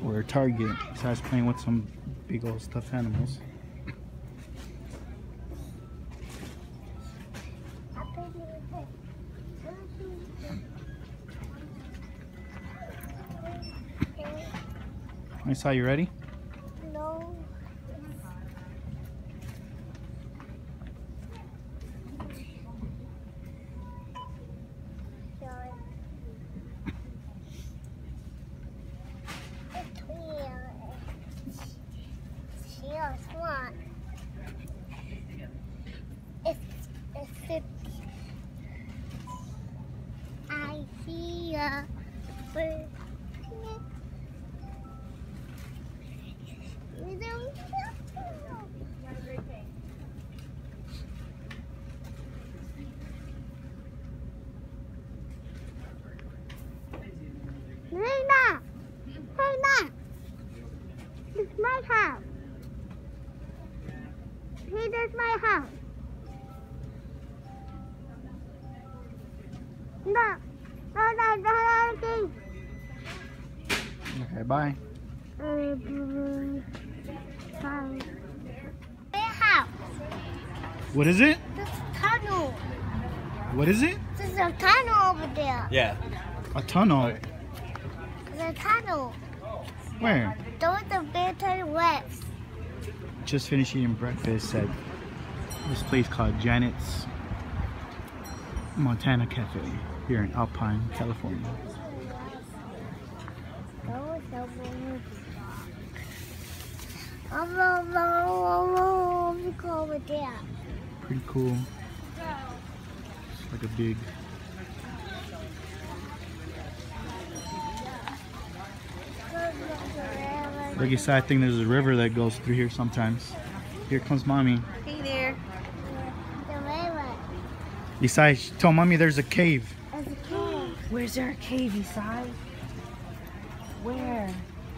Or Target. So I was playing with some big old stuffed animals. I saw you ready? No. I see a bird. Lena! Lena! It's my house. Hey, that's my house. No. No. Okay, bye. Bye. My house. What is it? This is a tunnel. What is it? This is a tunnel over there. Yeah. A tunnel? There's a tunnel. Where? Those are better west. Just finished eating breakfast at this place called Janet's Montana Cafe here in Alpine, California. Look over there. Pretty cool. It's like a big... Look inside, I think there's a river that goes through here sometimes. Here comes Mommy. Hey there. The river. Isai, tell Mommy there's a cave. There's a cave. Where's our cave, Isai? Where?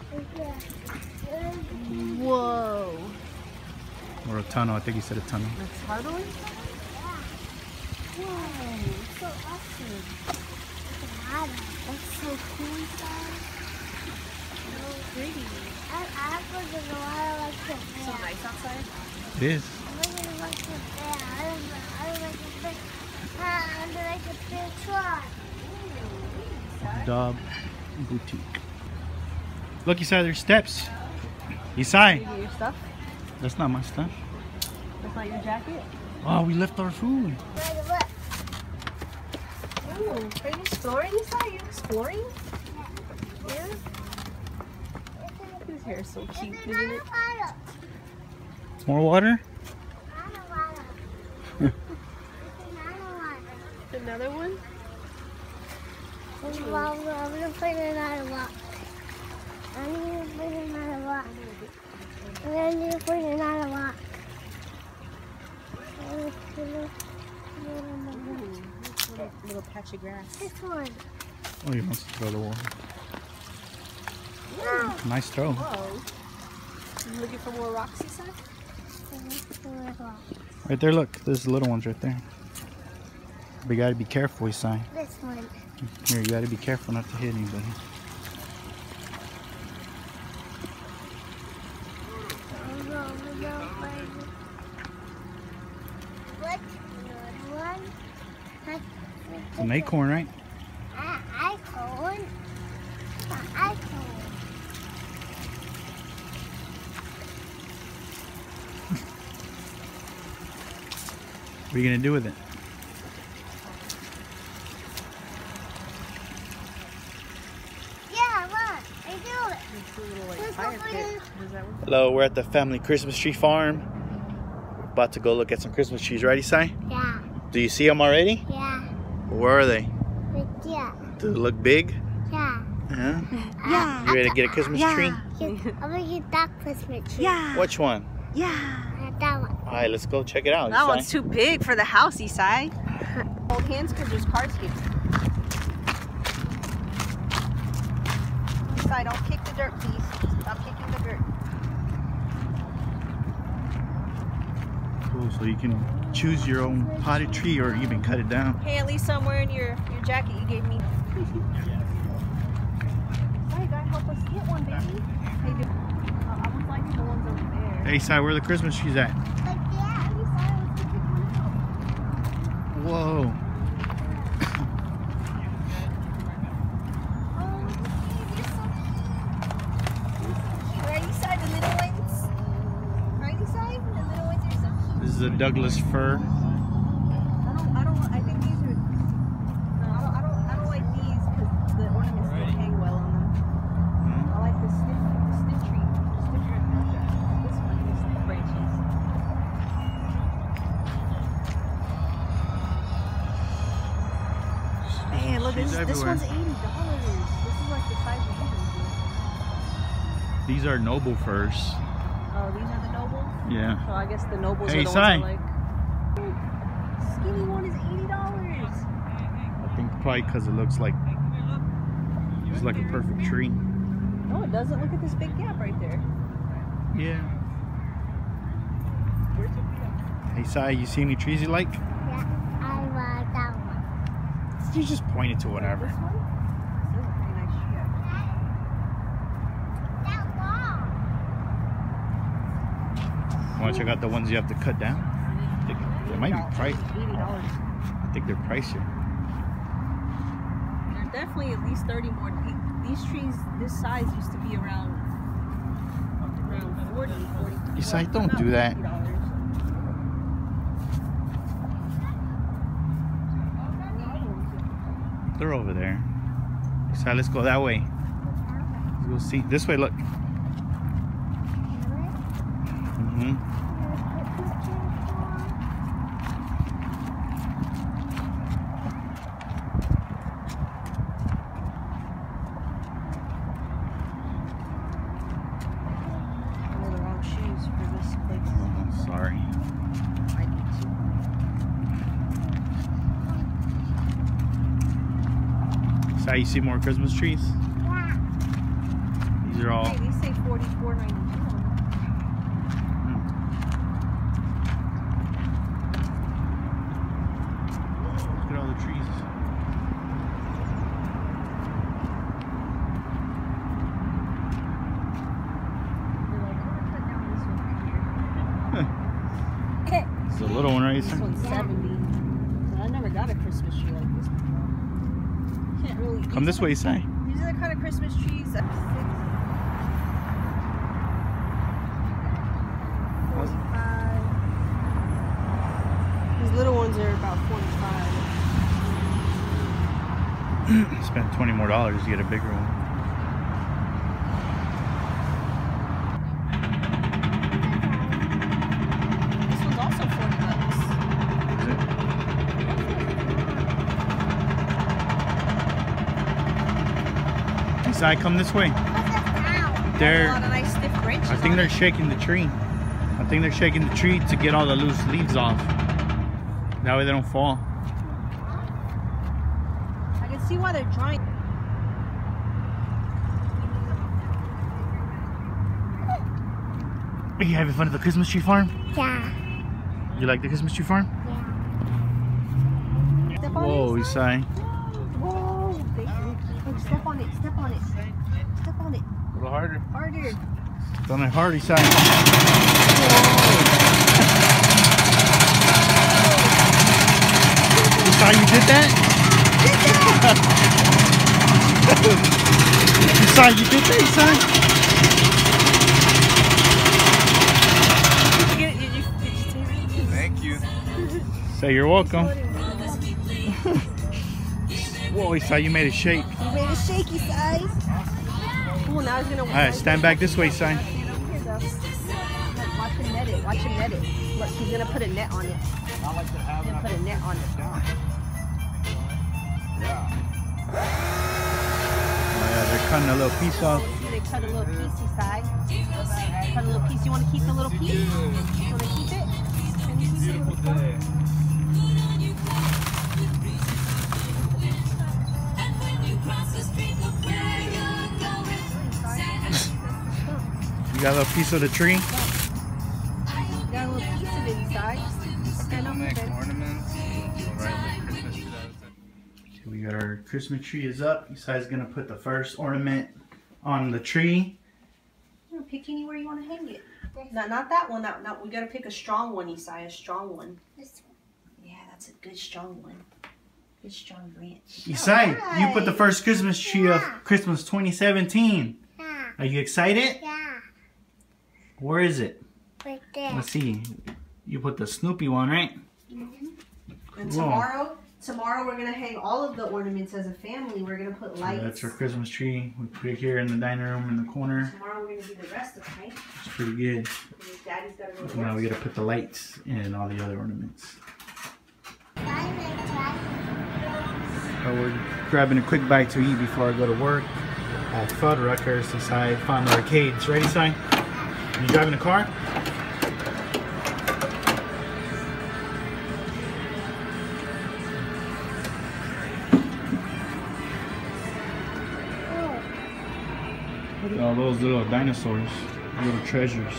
Whoa. Or a tunnel, I think he said a tunnel. That's tunnel? Whoa, it's so awesome. That's so cool, Isai. So pretty. I go to the water like this. So nice outside? It is. I really like it there. I like a big truck. Dog boutique. Look, Isai, there's steps. Isai, Maybe your stuff? that's not my stuff. That's not your jacket? Oh, we left our food. Ooh, are you exploring, Isai? Are you exploring? Yeah? His hair is so cute, isn't it? More water? Another one? I'm gonna put another rock. I'm gonna put another rock. I'm gonna put another rock. Little patch of grass. This one. Oh, he wants to throw the water. No. Nice throw. Whoa. You looking for more rocks, Isai? Right there, look. There's the little ones right there. But you gotta be careful, Isai. This one. Here, you gotta be careful not to hit anybody. What? One. It's an acorn, right? Acorn. Acorn. What are you gonna do with it? Yeah, look. I do it. Little, fire pit. Does that work? Hello, we're at the family Christmas tree farm. We're about to go look at some Christmas trees, right, Isai? Yeah. Do you see them already? Yeah. Where are they? Yeah. Do they look big? Yeah. Yeah. Yeah. You ready to get a Christmas tree? I'm gonna get that Christmas tree. Yeah. Which one? Yeah. That one. All right, let's go check it out. That Isai. one's too big for the house, Isai. Hold hands because there's cars here. Isai, don't kick the dirt, please. Stop kicking the dirt. Cool, so you can choose your own potted tree or even cut it down. Hey, at least somewhere in your jacket you gave me. Sorry, guy, help Let's get one, baby. Hey, dude. I was like the ones over there. Hey, Si, where are the Christmas trees at? Like that. Hey, Si, let's go pick one out. Whoa. Oh, they're so cute. Right side, the little ones. Right side, the little ones are so cute. This is a Douglas fir. I think these are. No, I don't like these because the ornaments don't hang well on them. I like the stiff tree. This one, the stiff branches. Man, look, Trees this everywhere. one's $80. This is like the size of these. These are noble firs. Oh, these are the nobles? Yeah. So I guess the nobles Hey, are the Si. ones that like. Skinny one is $80. I think probably because it looks like it's like a perfect tree. No, it doesn't. Look at this big gap right there. Yeah. Hey, Si, you see any trees you like? Yeah, I like that one. You just point it to whatever. This one? This is a pretty nice tree. That wall. Want to check out the ones you have to cut down? They might be priced. $80. I think they're pricier. There's definitely at least 30 more. These trees, this size used to be around 40. You say, don't do that. $50. They're over there. So let's go that way. Let's go see. This way, look. I wore the wrong shoes for this place. Oh, sorry. I need to. So you see more Christmas trees? Yeah. These are all. Hey, these say $44.92. Look at all the trees. They're like, I'm gonna cut down this one right here. It's a little one, right? This one's 70. I never got a Christmas tree like this before. Can't really. Come this way, Si. These are the kind of Christmas trees that 45. These little ones are about 45. Spend $20 more to get a bigger one. This one's also $40. Is it? Si, come this way. What's this now? A They're. lot of nice stiff branches. I think on they're it. shaking the tree. I think they're shaking the tree to get all the loose leaves off. That way they don't fall. I can see why they're drying. Are you having fun at the Christmas tree farm? Yeah. You like the Christmas tree farm? Yeah. Step on Whoa, it. Isai. Whoa. Look, step on it. Step on it. Step on it. A little harder. Harder. Done it hard, Isai. Isai, you did that? Isai, you did that, Isai? Did you get it? Did you take it? Thank you. Say you're welcome. Whoa, Isai, you made it shake. You made it shaky size. Oh, now he's gonna. All right, stand back this way, Isai. Here, though. Watch him net it. Watch him net it. Look, he's gonna put a net on it. He's gonna put a net on it. Oh, yeah, they're cutting a little piece off. They cut a little piecey side. Cut a little piece. You want to keep the little piece? You want to keep it? Can you keep the little piece? You got a little piece of the tree? Got a little piece of it inside. Stand up a bit. Ornaments. Right, the Christmas tree. Okay, we got our Christmas tree is up. Isai's gonna put the first ornament on the tree. You know, pick anywhere you want to hang it. Not that one. Not we gotta pick a strong one, Isai. A strong one. This one. Yeah, that's a good strong one. Good strong branch. Isai, Alright. you put the first Christmas tree of Christmas 2017. Yeah. Are you excited? Yeah. Where is it? Right there. Let's see. You put the Snoopy one, right? And Cool. tomorrow we're gonna hang all of the ornaments as a family. We're gonna put lights. That's our Christmas tree. We put it here in the dining room in the corner. Tomorrow we're gonna do the rest of the night. It's pretty good. Because Daddy's gotta go to Now work. we gotta put the lights and all the other ornaments. So we're grabbing a quick bite to eat before I go to work at Fuddruckers. Decide found the arcades. Ready, Si? You driving the car? Look at all those little dinosaurs, little treasures.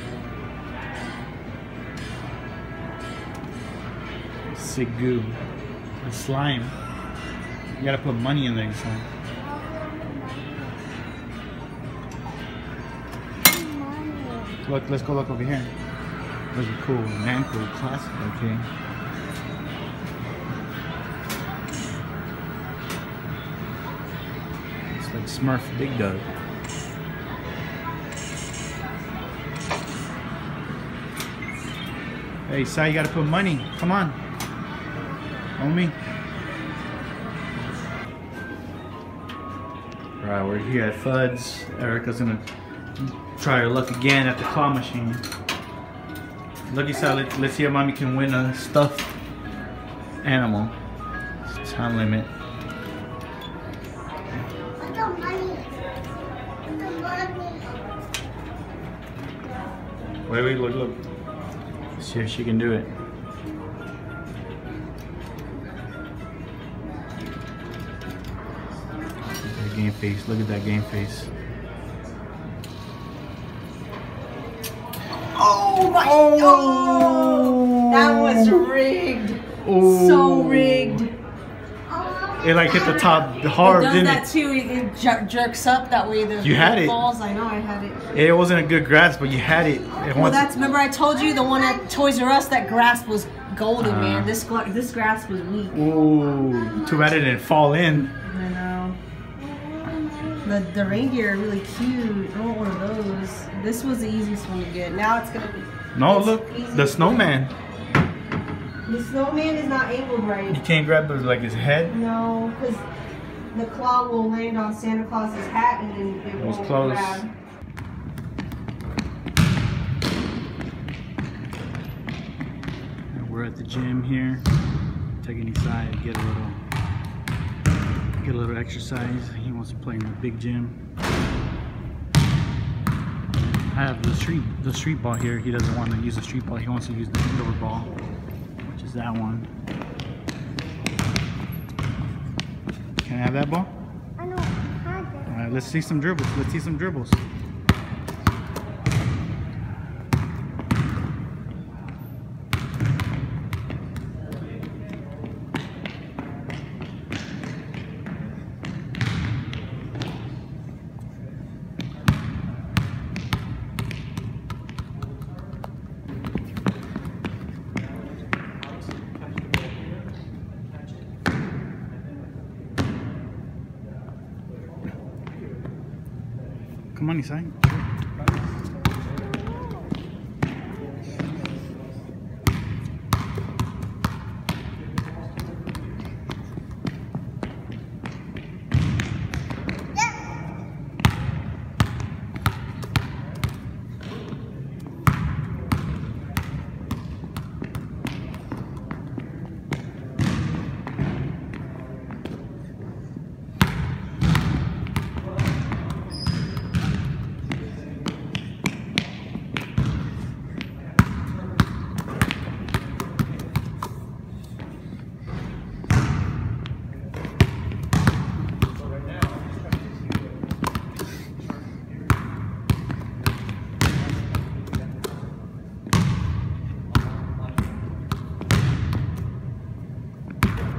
Sick goo. The slime. You gotta put money in there, son. Look, let's go look over here. Those are cool. Namco classic, okay. It's like Smurf Big Dog. Hey, Si, you gotta put money. Come on. Homie. Alright, we're here at Fudd's. Erica's gonna try her luck again at the claw machine. Lucky Si, let's see if mommy can win a stuffed animal. It's time limit. Put the money. Put the money. Wait, look. See if she can do it. That game face. Look at that game face. Oh my! Oh, that was rigged. Oh. So rigged. It like hit the top hard, It does didn't that it? too. It jerks up that way. The You had it. falls. I know I had it. It wasn't a good grasp, but you had it. Well, that's remember I told you the one at Toys R Us that grasp was golden, man. This grasp was weak. Ooh, too bad it didn't fall in. I know. The reindeer are really cute. I want one of those. This was the easiest one to get. Now it's gonna be. No, it's look, easy. the snowman. The snowman is not angled right. You can't grab his, like his head. No, because the claw will land on Santa Claus's hat and then it was won't close. grab. And we're at the gym here, taking Isai to get a little exercise. He wants to play in the big gym. I have the street ball here. He doesn't want to use the street ball. He wants to use the indoor ball, which is that one. Can I have that ball? I don't have it. All right, let's see some dribbles. Let's see some dribbles. Come on, Isai.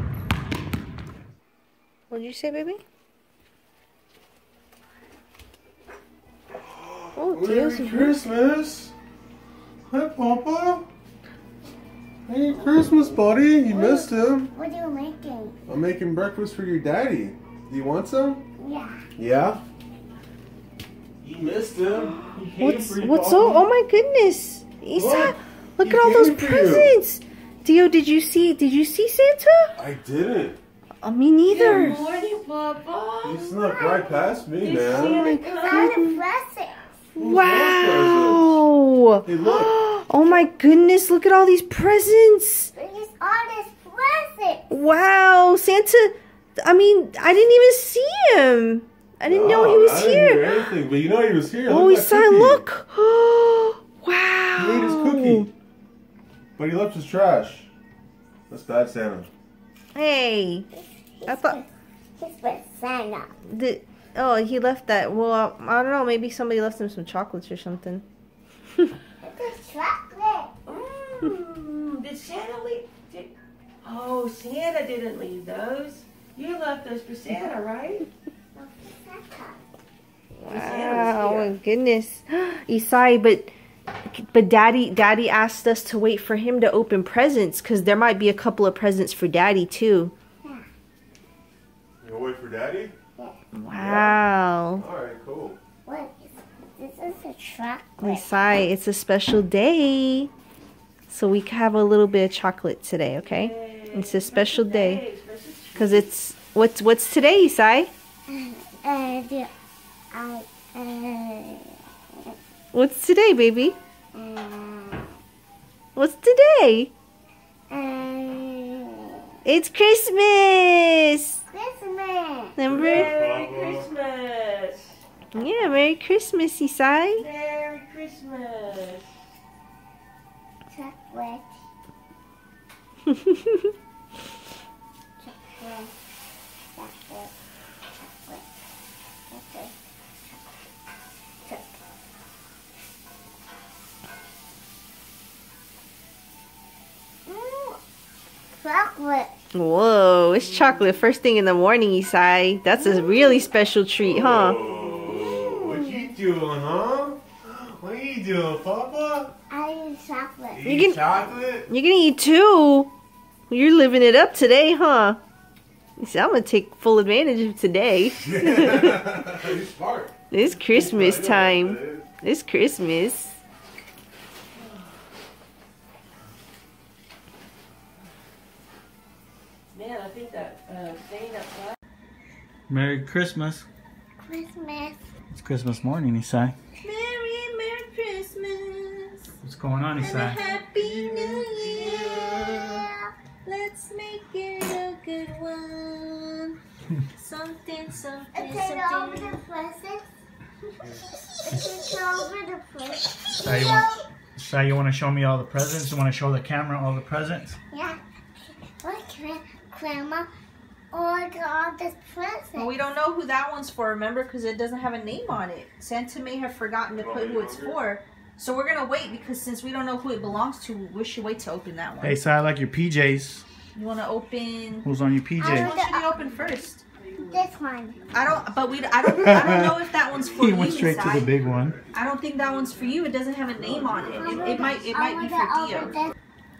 What did you say, baby? Oh, Dios. Merry Christmas. Hi, Papa. Merry Christmas, buddy. You missed him. What are you making? I'm making breakfast for your daddy. Do you want some? Yeah. Yeah? You missed him. He came for you, What's Papa. oh my goodness. Isa, look he at all those came for you. presents. Dio, did you see Santa? I didn't. Me neither. Good morning, Papa. He snuck right past me, Oh man. my It's not a goodness. present. Wow. Hey, look. Oh my goodness, look at all these presents. It's all this present. Wow, Santa, I mean, I didn't even see him. I didn't know he was I didn't hear here. anything, but you know he was here. Oh, Look at that Isai, cookie. look. Wow. He ate his cookie. But he left his trash. That's bad, Santa. Hey, I thought It's for Santa. he left that. Well, I don't know. Maybe somebody left him some chocolates or something. It's a chocolate. Did Santa leave? Oh, Santa didn't leave those. You left those for Santa, right? No, for Santa. Wow, oh my goodness, Isai, but Daddy asked us to wait for him to open presents because there might be a couple of presents for Daddy too. You gonna wait for Daddy? Wow, Alright, cool. What? This is a chocolate. Isai, it's a special day, so we can have a little bit of chocolate today, okay? It's a special day because it's what's today, Isai? What's today, baby? What's today? It's Christmas. Christmas. Remember? Merry Christmas. Yeah, Merry Christmas, Isai. Merry Christmas. Chocolate. Chocolate. Chocolate. Chocolate. Chocolate. Whoa, it's chocolate first thing in the morning, Isai. That's a really special treat, huh? Oh, what you doing, huh? What are you doing, Papa? I eat chocolate. You can- chocolate? You're gonna eat two. You're living it up today, huh? You see, I'm gonna take full advantage of today. You're smart. It's Christmas I know time. what it is. It's Christmas. Man, I think that thing outside. Merry Christmas. Christmas. It's Christmas morning, Isai. Merry Christmas. What's going on, Isai? Happy New Year. Yeah. Let's make it a good one. Something. Take over the presents. Take over the presents. Isai, you want to show me all the presents? You want to show the camera all the presents? Yeah. What Grandma? Oh, look at all this presents. Well, we don't know who that one's for, remember? Because it doesn't have a name on it. Santa may have forgotten to put who it's for. So we're going to wait because since we don't know who it belongs to, we should wait to open that one. Hey, Isai, I like your PJs. You want to open... Who's on your Which PJs? one should you open first? This one. I don't know if that one's for He you, went straight to Isai. the big one. I don't think that one's for you. It doesn't have a name on it. It might be for Dio.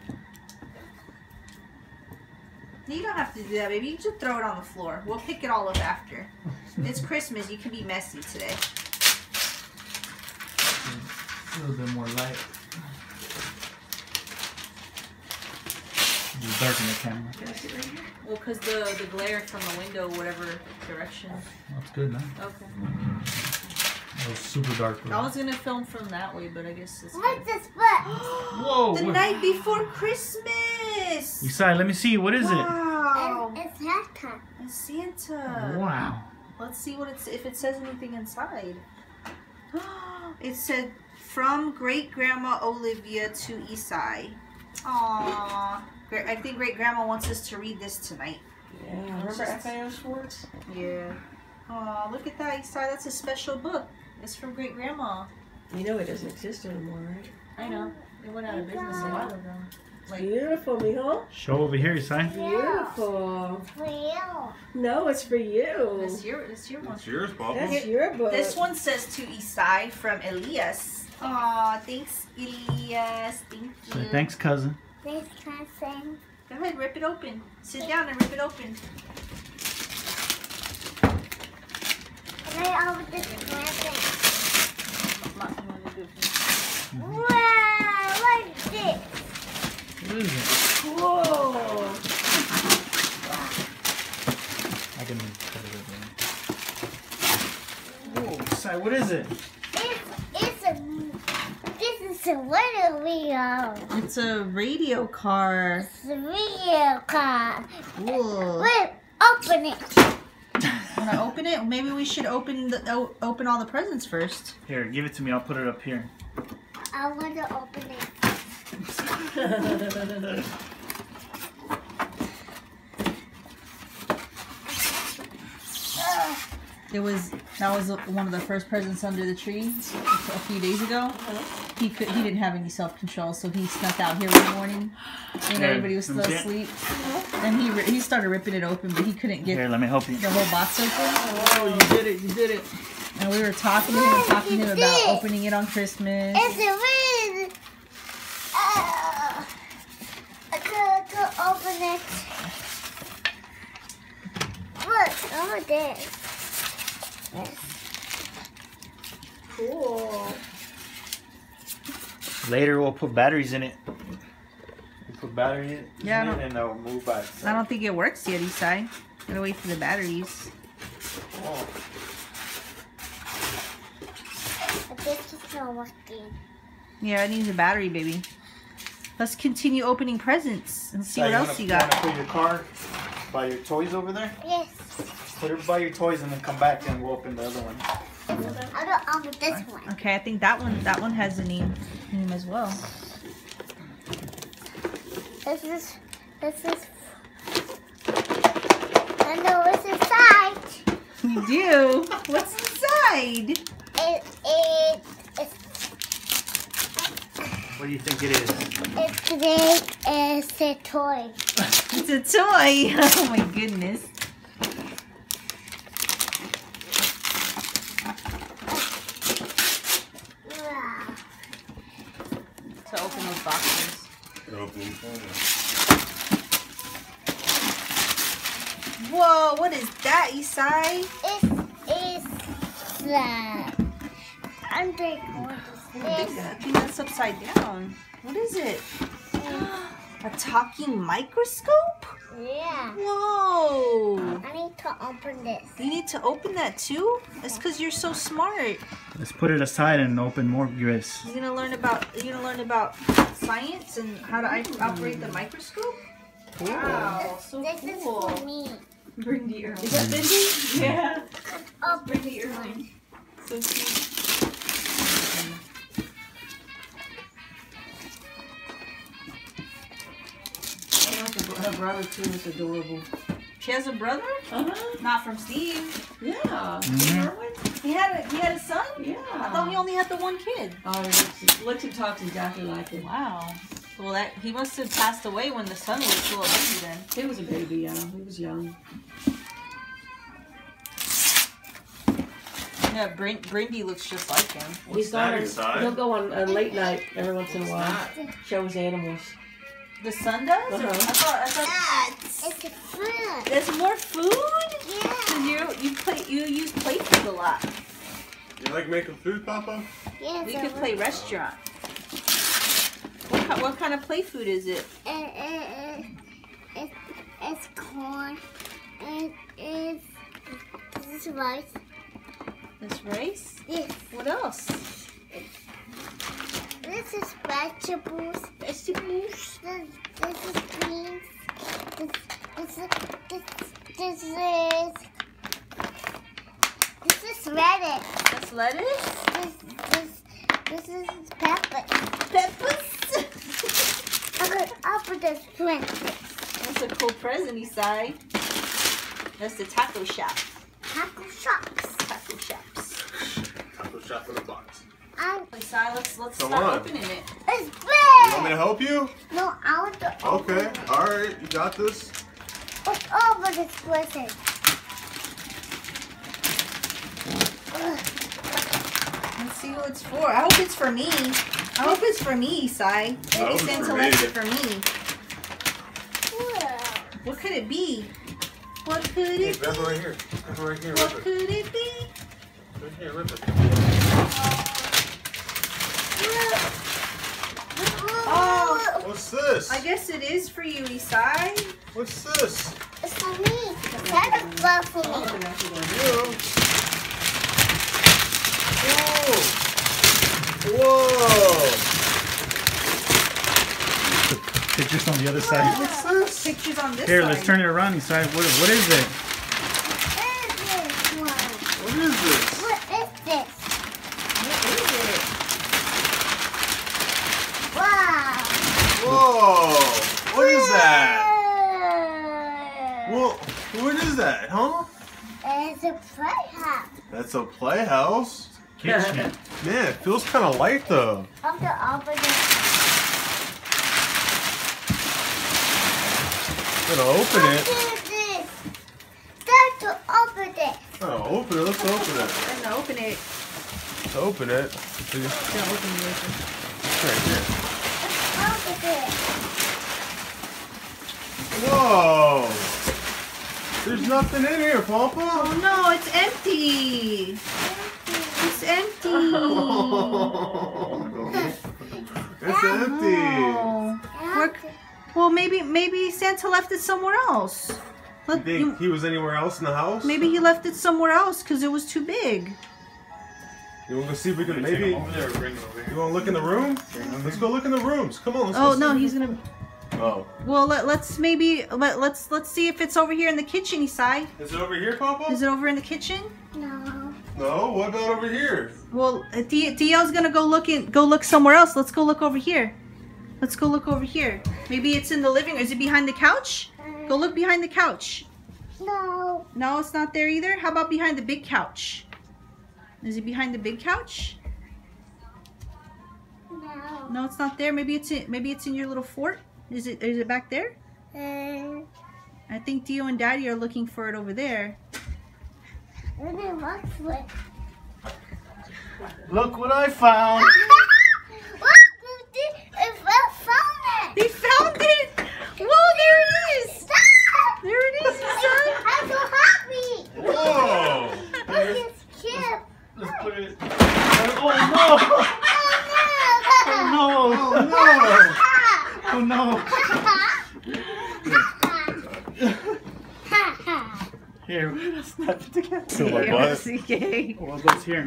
You don't have to do that, baby. You can just throw it on the floor. We'll pick it all up after. It's Christmas. You can be messy today. A little bit more light. Just darken the camera. Well, because the glare from the window, whatever direction. That's good, man. Okay. It was super dark. I was going to film from that way, but I guess it's What's good. this book? Whoa! The what- night before Christmas! Isai, let me see. What is Wow! It's Santa. It's Santa. it? Wow. Let's see what if it says anything inside. It said, from Great Grandma Olivia to Isai. Aww. I think Great Grandma wants us to read this tonight. Yeah, remember FAO Schwartz? Yeah. Aw, look at that, Isai. That's a special book. It's from Great Grandma. You know it doesn't exist anymore, right? I know. It went out of business a while ago. like Beautiful, mijo. Show over here, Isai. Beautiful. For you. No, it's for you. this your one. It's yours, Papa. That's your book. This one says to Isai from Elias. Aw, thanks, Elias. Thank So you. thanks, cousin. This cousin. Go ahead, rip it open. Sit down and rip it open. Right over this present. Mm-hmm. Wow, what is this? What is it? Whoa. I can put it over there. Whoa, Isai, what is it? This is a little video. It's a radio car. It's a video car. Cool. Wait, open it. Wanna open it? Maybe we should open open all the presents first. Here, give it to me. I'll put it up here. I want to open it. That was one of the first presents under the tree a few days ago. He didn't have any self-control, so he snuck out here one morning when Here, everybody was still let me asleep, and he started ripping it open, but he couldn't get Here, let me help you. the whole box open. Oh, you did it. You did it. And we were talking to him and talking to him about opening it on Christmas. It's a ring. I could open it. Look, over there. Cool. Later, we'll put batteries in it. We'll put battery in Yeah, I it don't- and they'll move back. I don't think it works yet, Isai. Gotta wait for the batteries. Oh. This is not working. Yeah, it needs a battery, baby. Let's continue opening presents and see what else you got. Want to put your car by your toys over there? Yes. Put it by your toys and then come back and we'll open the other one. I don't open this one. Okay, I think that one has a name as well. This is. I know what's inside. You do? What's inside? It's What do you think it is? it's a toy. It's a toy. Oh my goodness. Wow. To open those boxes. Whoa, what is that, Isai? It's I'm big. I think that's upside down. What is it? A talking microscope? Yeah. Whoa. I need to open this. You need to open that too? That's because you're so smart. Let's put it aside and open more gifts. You're gonna learn about science and how to operate the microscope? Wow, so This cool. is for me. Bring the earth. Is that Benji? Yeah. Open this one. So cute. Her brother too is adorable. She has a brother? Uh-huh. Not from Steve. Yeah. Mhm. Erwin? He had a son? Yeah. I thought he only had the one kid. Oh, looks and talks exactly like him. Wow. Well, he must have passed away when the son was still a baby then. He was a baby, yeah. He was young. Yeah, Brindy looks just like him. He's that gone. inside? He'll go on a late night every once in a while. Show his animals. The son does? Or- Uh-huh. I thought It's a fruit. there's more food? Yeah. You use play food a lot. You like making food, Papa? Yes. We could play restaurant. What kind of play food is it? It's corn. This is rice. This rice? Yes. What else? This is vegetables. Vegetables. This is beans. This is lettuce. That's lettuce? This is pepper. Peppers? I'll put this plant. That's a cool present, Isai. That's the taco shop. Taco shops. Taco shops. Taco shop in a box. Isai, let's Come start on. opening it. It's You want me big. to help you? No, I want to open Okay. it. All right. You got this. What's over this person? Let's see who it's for. I hope it's for me. I hope it's for me, Isai. I Maybe hope it's Santa for left me. it for me. What could it be? What could Hey, it grab be? it right here. Grab it right here. What Rip it. could it be? Right here. Rip it. Oh, What's this? I guess it is for you, Isai. What's this? It's for me. Santa's love for me. Yeah. Whoa. Whoa. Pictures on the other side. What's this? Pictures on this Here, side. let's turn it around, Isai. What is it? What is this one? What is this? What is this? What is it? Wow. Whoa. What is that? Well, what is that, huh? It's a playhouse. That's a playhouse. Kitchen. Man, it feels kind of light though. I'm gonna open it. I'm gonna open What it. is this? Start to open it. Oh, open it. Let's open it. I'm gonna open it. Let's open it. Gonna open it. It's right here. Open it. Whoa! There's nothing in here, Papa. Oh no, it's empty. It's empty. It's empty. Oh. Well, maybe Santa left it somewhere else. You think he was anywhere else in the house? Maybe he left it somewhere else because it was too big. You want to go see if we can maybe? over there, bring it over here. You want to look in the room? Let's go look in the rooms. Come on. Let's Oh go no, see. he's gonna. Oh. Well, let's see if it's over here in the kitchen, Isai. Is it over here, Papa? Is it over in the kitchen? No. No. What about over here? Well, Dio's gonna go look somewhere else. Let's go look over here. Let's go look over here. Maybe it's in the living room. Is it behind the couch? Go look behind the couch. No. No, it's not there either. How about behind the big couch? Is it behind the big couch? No. No, it's not there. Maybe it's in your little fort. Is it back there? I think Dio and Daddy are looking for it over there. Let me look for it. Look what I found. What? I found it. They found it! Whoa, there it is! Stop. There it is, son! I'm so happy. Whoa! It's cute. Let's put it. Oh Oh no! Oh Oh no! Here, let's snap it together. no! My butt. Okay. What goes here?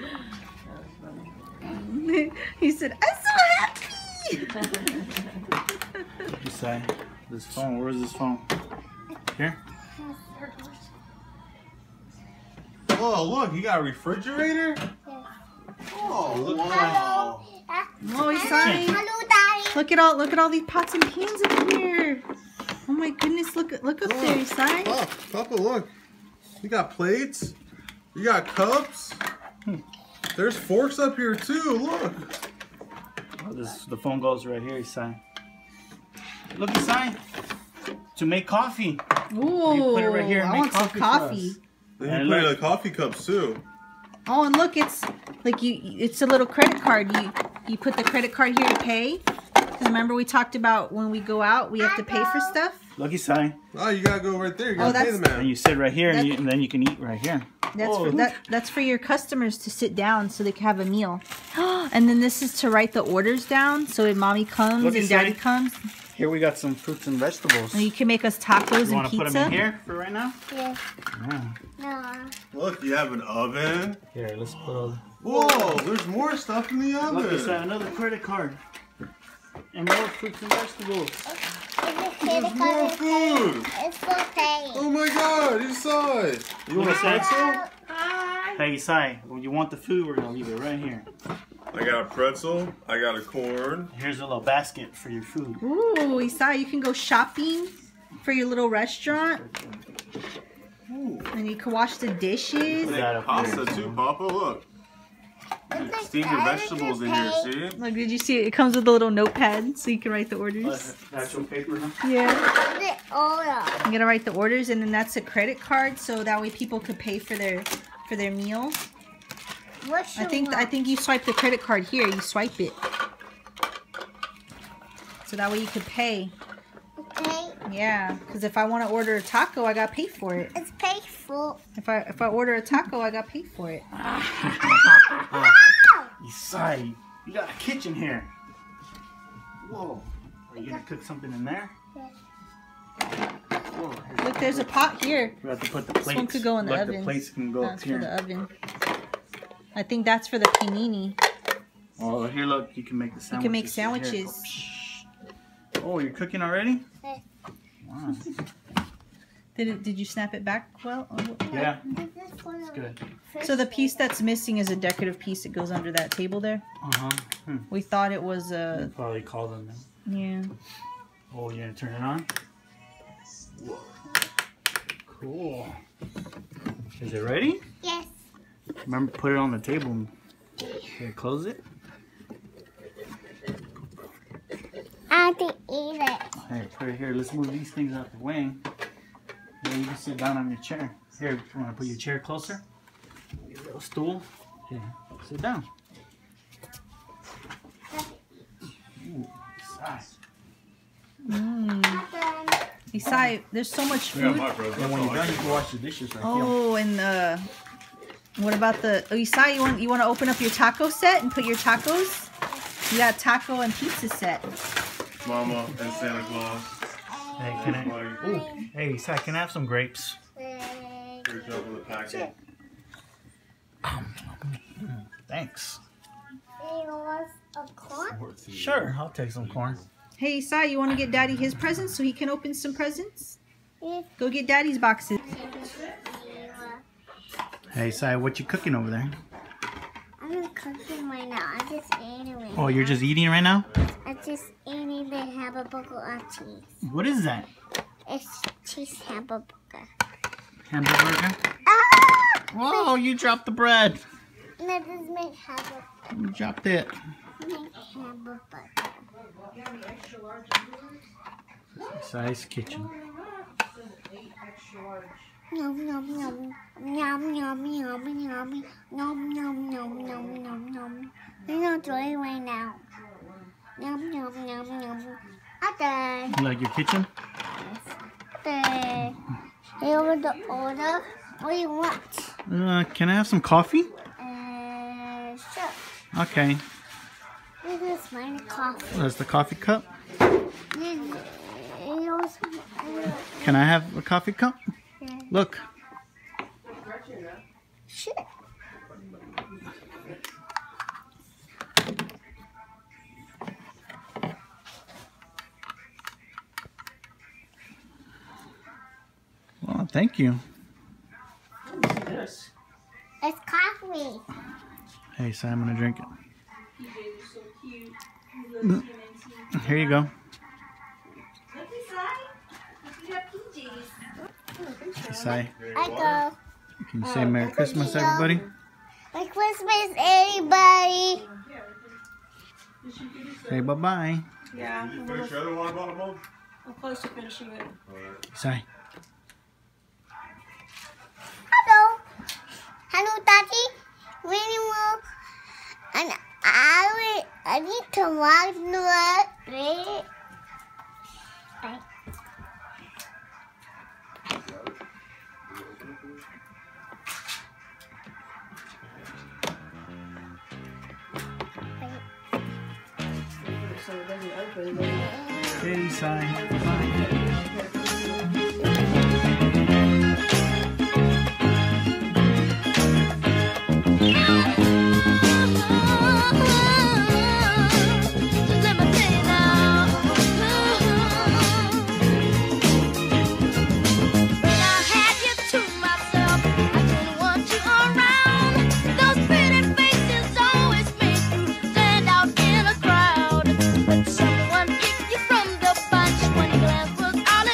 He said, I'm so happy! You say this phone. Where is this phone? Here. Oh, look, you got a refrigerator? Oh, wow. Oh, Isai. Hello, Daddy. Look at all these pots and pans up here. Oh my goodness, look up there, Isai. Papa, look. You got plates. You got cups. There's forks up here too. Look. Oh, the phone goes right here, Isai. Look, Isai. To make coffee. Ooh, You put it right here and I make want some coffee for coffee. us. Then And you put it in look. the coffee cups too. Oh, and look, it's like it's a little credit card. You put the credit card here to pay. 'Cause remember we talked about when we go out, we have to pay for stuff. Look, Isai. Oh, you gotta go right there. You Oh, gotta pay the that's- And man. you sit right here, and then you can eat right here. That's for your customers to sit down so they can have a meal. And then this is to write the orders down. So when mommy comes Look, and daddy Isai. comes, Here we got some fruits and vegetables. and you can make us tacos You and want to put pizza. them in here for right now? Yes. Yeah. No. Look, you have an oven. Here, let's put all. Whoa, there's more stuff in the Look, Isai, oven. another credit card. And more fruits and vegetables. There's more food. It's for paying. Oh my God, inside. You want a pretzel? Hey, Isai, when you want the food, we're gonna leave it right here. I got a pretzel. I got a corn. Here's a little basket for your food. Ooh, Isai, you can go shopping for your little restaurant. Ooh. And you can wash the dishes. Put that up Pasta here. too, Papa. Look. Steam your vegetables in here, see? Look, did you see it? It comes with a little notepad so you can write the orders. Actual paper, huh? Yeah. The order. I'm gonna write the orders, and then that's a credit card, so that way people could pay for their meal. What I think you swipe the credit card here. You swipe it, so that way you could pay. Okay. Yeah, because if I want to order a taco, I gotta pay for it. It's painful. If I order a taco, I gotta pay for it. Isai, you got a kitchen here. Whoa. Are you gonna cook something in there? Yes. Whoa. Look, there's a pot here. We have to put the plates. This one could go in the Look, oven. the plates can go That's up for here. the oven. I think that's for the panini. Oh, here, look, you can make the sandwiches. You can make Here. sandwiches. Oh, you're cooking already? Yes. Wow. Did you snap it back well? Yeah, This is for it's the good. So the piece that's missing is a decorative piece that goes under that table there. Uh-huh. We thought it was a Probably call them then. yeah. Oh, you're gonna turn it on? Whoa. Cool. Is it ready? Yes. Remember, put it on the table and here, close it. I have to eat it. Hey, put it here. Let's move these things out the way. Then you can sit down on your chair. Here, you want to put your chair closer? Your little stool. Here, sit down. Ooh, size. Isai, there's so much I got food. my brother. And when you're done, you can wash the dishes right here. Oh, and what about the Isai? You want to open up your taco set and put your tacos? You got taco and pizza set. Mama and Santa Claus. Hey, can I? Ooh, hey, Sai, can I have some grapes? Here's over the packet. Thanks. You want a corn? Sure, I'll take some corn. Hey Isai, you want to get Daddy his presents so he can open some presents? Yes. Go get Daddy's boxes. Hey, Sai, what you cooking over there? I'm just cooking right now. I just ate it right Oh, you're just eating right now? I just ate the hamburger on cheese. What is that? It's cheese hamburger. Hamburger? Ah! Whoa, you dropped the bread. Let us make hamburger. You dropped it. Make hamburger. Sai's kitchen. Yum yum yum yum yum yum yum yum yum yum yum yum yum. We're not doing it right now. Yum yum yum yum. Okay. You like your kitchen? Okay. You want the order? What do you want? Can I have some coffee? Sure. Okay. This is my coffee. That's the coffee cup. You also, Can I have a coffee cup? yeah. Look. Sure. Well, thank you. It's coffee. Hey, Sai, I'm gonna drink it. Here you go. Hey, Sai, I go. can you say Merry Christmas, everybody? Merry Christmas, everybody. Say bye-bye. Yeah, Did you finish your other water bottle, Mom? I'm close to finishing it. Sai. Hello. Hello, Daddy. Really well. And I need to walk the way. Bye. So it doesn't open. Hey, Sai. Bye. Someone picked you from the bunch when glass was all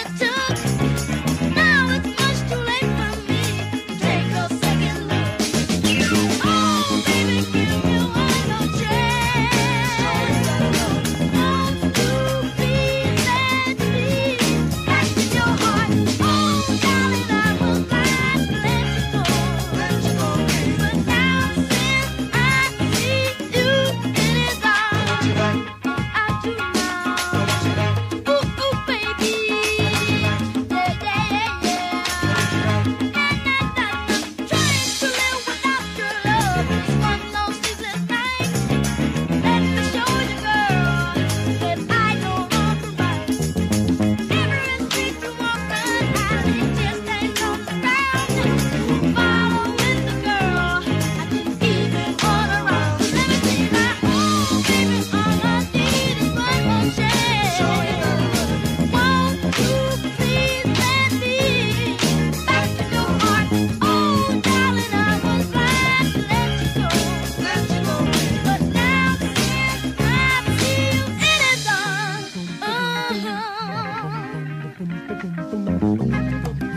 People